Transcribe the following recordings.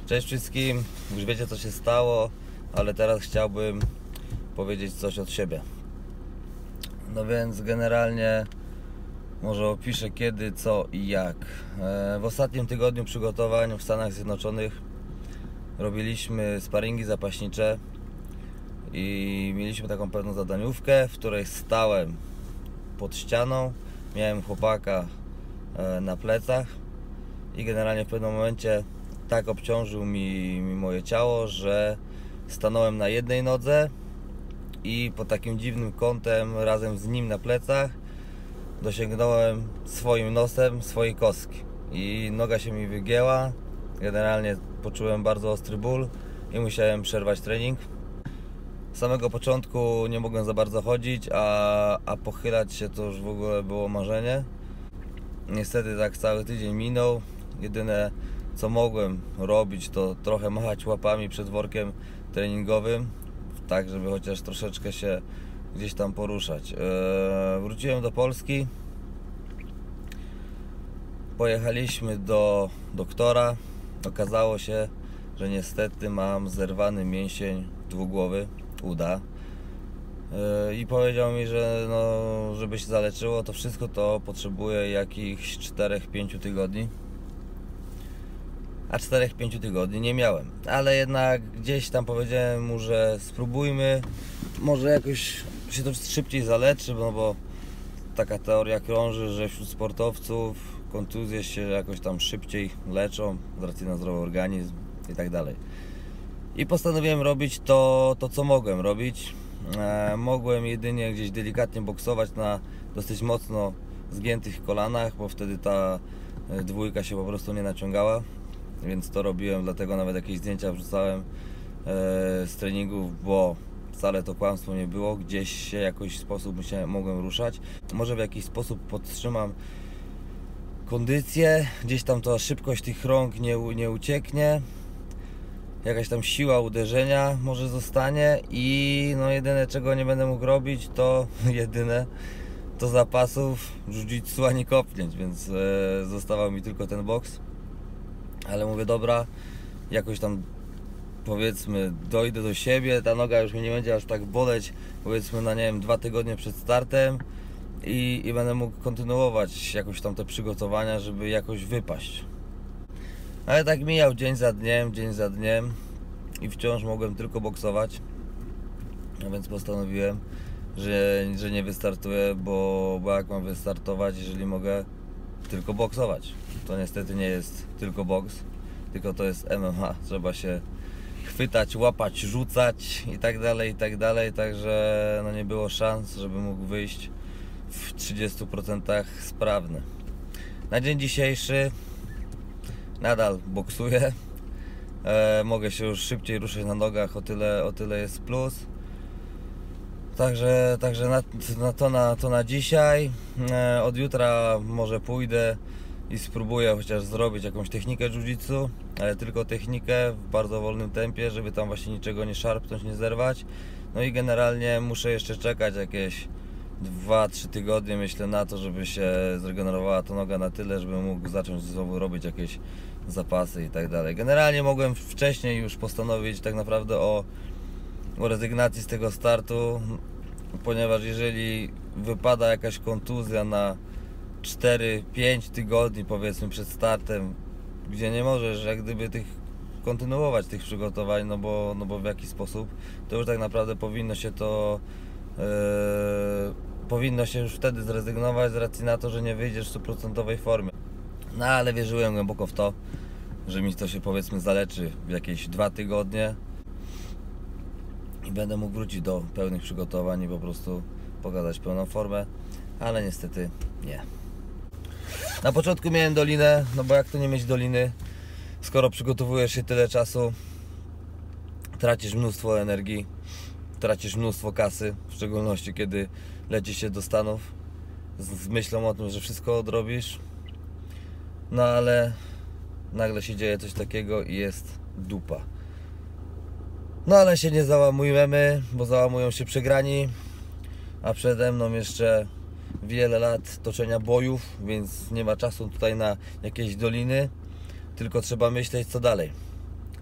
Cześć wszystkim, już wiecie co się stało, ale teraz chciałbym powiedzieć coś od siebie. No więc generalnie może opiszę kiedy, co i jak. W ostatnim tygodniu przygotowań w Stanach Zjednoczonych robiliśmy sparingi zapaśnicze i mieliśmy taką pewną zadaniówkę, w której stałem pod ścianą, miałem chłopaka na plecach i generalnie w pewnym momencie tak obciążył mi moje ciało, że stanąłem na jednej nodze i pod takim dziwnym kątem razem z nim na plecach dosięgnąłem swoim nosem swojej kostki i noga się mi wygięła. Generalnie poczułem bardzo ostry ból i musiałem przerwać trening. Z samego początku nie mogłem za bardzo chodzić, a pochylać się to już w ogóle było marzenie. Niestety tak cały tydzień minął. Jedyne co mogłem robić to trochę machać łapami przed workiem treningowym, tak żeby chociaż troszeczkę się gdzieś tam poruszać. Wróciłem do Polski, pojechaliśmy do doktora. Okazało się, że niestety mam zerwany mięsień dwugłowy, uda, i powiedział mi, że żeby się zaleczyło to wszystko, to potrzebuje jakichś 4-5 tygodni. A 4-5 tygodni nie miałem, ale jednak gdzieś tam powiedziałem mu, że spróbujmy, może jakoś się to szybciej zaleczy, bo taka teoria krąży, że wśród sportowców kontuzje się jakoś tam szybciej leczą z racji na zdrowy organizm i tak dalej. I postanowiłem robić to co mogłem robić. Mogłem jedynie gdzieś delikatnie boksować na dosyć mocno zgiętych kolanach, bo wtedy ta dwójka się po prostu nie naciągała. Więc to robiłem, dlatego nawet jakieś zdjęcia wrzucałem z treningów, bo wcale to kłamstwo nie było. Gdzieś się jakoś w sposób mogłem ruszać. Może w jakiś sposób podtrzymam kondycję, gdzieś tam ta szybkość tych rąk nie ucieknie. Jakaś tam siła uderzenia może zostanie i jedyne czego nie będę mógł robić to zapasów jiu-jitsu ani kopnięć, więc zostawał mi tylko ten boks. Ale mówię, dobra, jakoś tam powiedzmy dojdę do siebie, ta noga już mnie nie będzie aż tak boleć, powiedzmy na 2 tygodnie przed startem i będę mógł kontynuować jakoś tam te przygotowania, żeby jakoś wypaść. Ale tak mijał dzień za dniem i wciąż mogłem tylko boksować, a więc postanowiłem, że nie wystartuję, bo jak mam wystartować, jeżeli mogę tylko boksować? To niestety nie jest tylko boks, tylko to jest MMA. Trzeba się chwytać, łapać, rzucać i tak dalej, także nie było szans, żeby mógł wyjść w 30% sprawny. Na dzień dzisiejszy nadal boksuję, mogę się już szybciej ruszać na nogach, o tyle jest plus. Także to na dzisiaj. Od jutra może pójdę i spróbuję chociaż zrobić jakąś technikę jiu-jitsu, ale tylko technikę w bardzo wolnym tempie, żeby tam właśnie niczego nie szarpnąć, nie zerwać. No i generalnie muszę jeszcze czekać jakieś 2-3 tygodnie, myślę, na to, żeby się zregenerowała ta noga na tyle, żeby mógł zacząć znowu robić jakieś zapasy i tak dalej. Generalnie mogłem wcześniej już postanowić tak naprawdę o rezygnacji z tego startu, ponieważ jeżeli wypada jakaś kontuzja na 4-5 tygodni powiedzmy przed startem, gdzie nie możesz jak gdyby kontynuować tych przygotowań, no bo w jakiś sposób, to już tak naprawdę powinno się już wtedy zrezygnować z racji na to, że nie wyjdziesz w 100% formie. No ale wierzyłem głęboko w to, że mi to się powiedzmy zaleczy w jakieś 2 tygodnie i będę mógł wrócić do pełnych przygotowań i po prostu pokazać pełną formę, ale niestety nie. Na początku miałem dolinę, bo jak to nie mieć doliny, skoro przygotowujesz się tyle czasu, tracisz mnóstwo energii, tracisz mnóstwo kasy, w szczególności kiedy leci się do Stanów z myślą o tym, że wszystko odrobisz, ale nagle się dzieje coś takiego i jest dupa. Ale się nie załamujemy, bo załamują się przegrani, a przede mną jeszcze wiele lat toczenia bojów, więc nie ma czasu tutaj na jakieś doliny, tylko trzeba myśleć co dalej.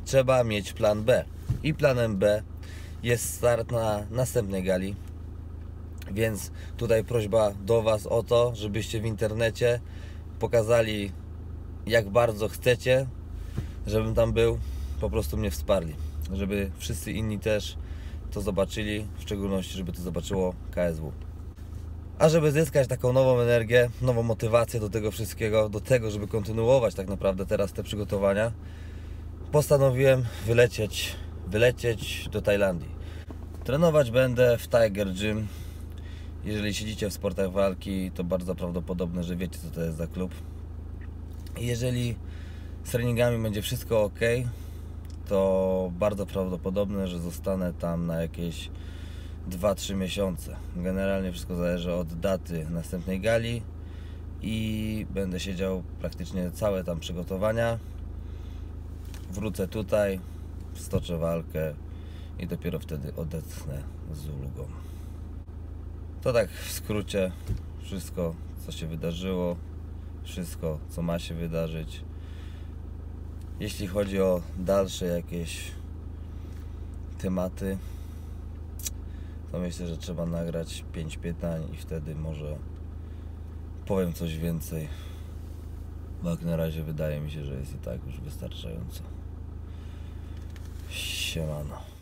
trzeba mieć plan B. I planem B jest start na następnej gali. Więc tutaj prośba do Was o to, żebyście w internecie pokazali, jak bardzo chcecie, żebym tam był, po prostu mnie wsparli. Żeby wszyscy inni też to zobaczyli, w szczególności żeby to zobaczyło KSW. A żeby zyskać taką nową energię, nową motywację do tego wszystkiego, do tego, żeby kontynuować tak naprawdę teraz te przygotowania, postanowiłem wylecieć do Tajlandii. Trenować będę w Tiger Gym. Jeżeli siedzicie w sportach walki, to bardzo prawdopodobne, że wiecie, co to jest za klub. I jeżeli z treningami będzie wszystko ok, to bardzo prawdopodobne, że zostanę tam na jakieś 2-3 miesiące. Generalnie wszystko zależy od daty następnej gali i będę siedział praktycznie całe tam przygotowania. Wrócę tutaj, stoczę walkę i dopiero wtedy odetchnę z ulgą. To tak w skrócie wszystko, co się wydarzyło, wszystko, co ma się wydarzyć. Jeśli chodzi o dalsze jakieś tematy, to myślę, że trzeba nagrać 5 pytań i wtedy może powiem coś więcej. Bo jak na razie wydaje mi się, że jest i tak już wystarczająco. Siemano.